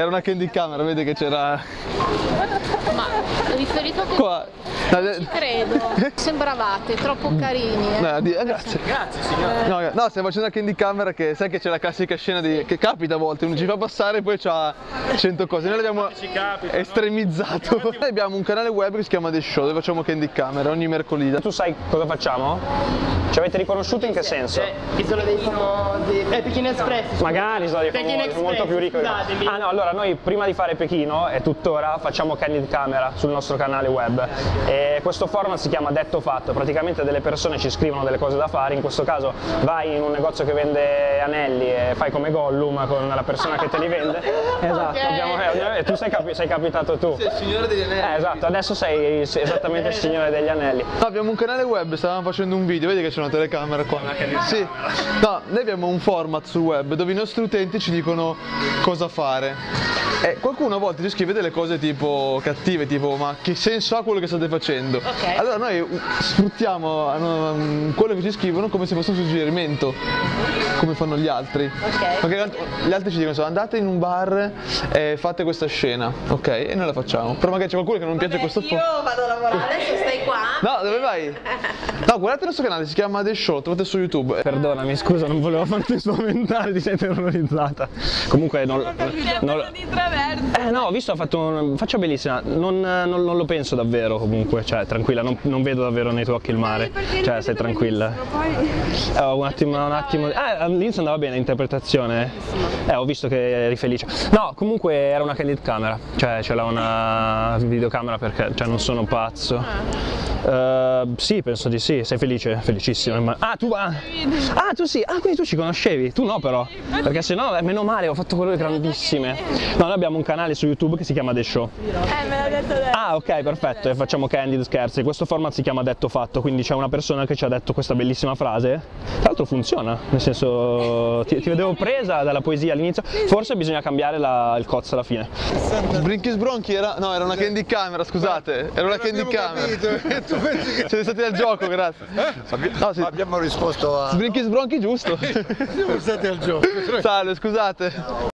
Era una candy camera, vedi che c'era... Ma riferito a che... Qua. Non ci credo. Sembravate troppo carini. Grazie. Grazie signore. No, stiamo facendo una candy camera che sai che c'è la classica scena che capita a volte, uno ci fa passare e poi c'ha 100 cose. Noi l'abbiamo estremizzato. Noi abbiamo un canale web che si chiama The Show, dove facciamo candy camera ogni mercoledì. Tu sai cosa facciamo? Ci avete riconosciuto in che senso? Che sono dei famosi. Pechino Express. Magari sono dei famosi, molto più ricchi. Ah no, allora noi prima di fare Pechino e tuttora facciamo candid camera sul nostro canale web. E questo format si chiama Detto Fatto, praticamente delle persone ci scrivono delle cose da fare, in questo caso vai in un negozio che vende anelli e fai come Gollum con la persona che te li vende. Esatto, e tu sei capitato tu. Sei il signore degli anelli. Esatto, adesso sei esattamente il signore degli anelli. No, abbiamo un canale web, stavamo facendo un video, vedi che c'è una telecamera qua. Sì. No, noi abbiamo un format sul web dove i nostri utenti ci dicono cosa fare. E qualcuno a volte ci scrive delle cose tipo cattive, tipo ma che senso ha quello che state facendo? Okay. Allora noi sfruttiamo quello che ci scrivono come se fosse un suggerimento, come fanno gli altri. Okay. Perché gli altri ci dicono andate in un bar e fate questa scena, ok? E noi la facciamo. Però magari c'è qualcuno che non piace questo Io vado a lavorare, adesso stai qua. No, dove vai? No, guardate il nostro canale, si chiama The Show, trovate su YouTube. Perdonami, scusa, non volevo farti spaventare, ti sei terrorizzata. Comunque non Di traverso. no, ho visto, ha fatto faccia bellissima, non lo penso davvero comunque, cioè tranquilla, non vedo davvero nei tuoi occhi il mare, cioè stai tranquilla. Un attimo. All'inizio andava bene l'interpretazione, ho visto che eri felice. No, comunque era una candid camera, cioè ce l'ha una videocamera perché cioè, non sono pazzo. Sì, penso di sì, sei felice? Felicissimo. Tu sì, quindi tu ci conoscevi, tu no però, perché sennò meno male, ho fatto quelle grandissime. No, noi abbiamo un canale su YouTube che si chiama The Show. Me l'ha detto adesso. Ah, ok, perfetto, e facciamo candid scherzi. Questo format si chiama Detto Fatto, quindi c'è una persona che ci ha detto questa bellissima frase. Tra l'altro funziona, nel senso ti vedevo presa dalla poesia all'inizio, forse bisogna cambiare il cozzo alla fine. Sbrinchi sbronchi era una candy camera, scusate, era una candy camera. Siete stati al gioco, grazie. No, sì. Abbiamo risposto a... Sbrinchi sbronchi giusto. Siamo stati al gioco. Salve, scusate.